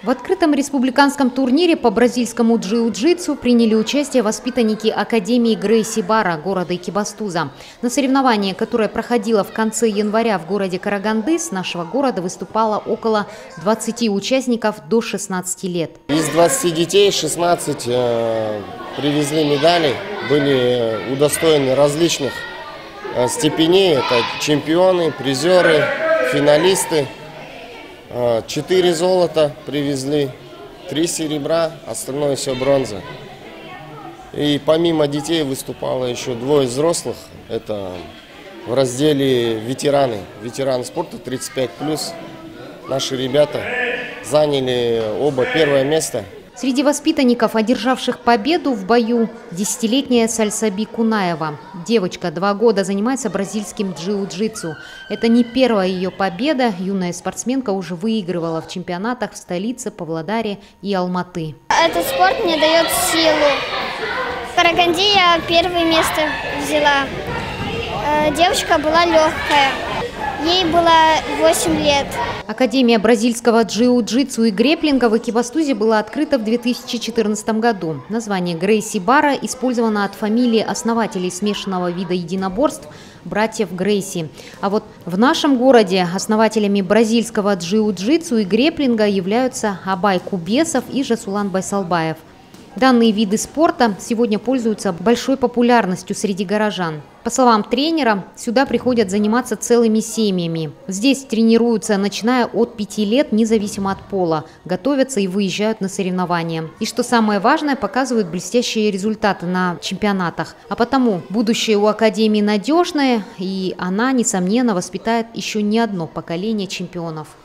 В открытом республиканском турнире по бразильскому джиу-джитсу приняли участие воспитанники Академии Грейси Бара города Экибастуза. На соревновании, которое проходило в конце января в городе Караганды, с нашего города выступало около 20 участников до 16 лет. Из 20 детей 16 привезли медали, были удостоены различных степеней. Это чемпионы, призеры, финалисты. 4 золота привезли, 3 серебра, остальное все бронза. И помимо детей выступало еще 2 взрослых. Это в разделе ветераны спорта 35+. Наши ребята заняли оба первое место. Среди воспитанников, одержавших победу в бою, 10-летняя Сальсаби Кунаева. Девочка 2 года занимается бразильским джиу-джитсу. Это не первая ее победа. Юная спортсменка уже выигрывала в чемпионатах в столице, Павлодаре и Алматы. Этот спорт мне дает силу. В Караганде я первое место взяла. Девочка была легкая. Ей было 8 лет. Академия бразильского джиу-джитсу и греплинга в Экибастузе была открыта в 2014 году. Название Грейси Бара использовано от фамилии основателей смешанного вида единоборств братьев Грейси. А вот в нашем городе основателями бразильского джиу-джитсу и греплинга являются Абай Кубесов и Жасулан Байсалбаев. Данные виды спорта сегодня пользуются большой популярностью среди горожан. По словам тренера, сюда приходят заниматься целыми семьями. Здесь тренируются, начиная от 5 лет, независимо от пола, готовятся и выезжают на соревнования. И что самое важное, показывают блестящие результаты на чемпионатах. А потому будущее у Академии надежное, и она, несомненно, воспитает еще не одно поколение чемпионов.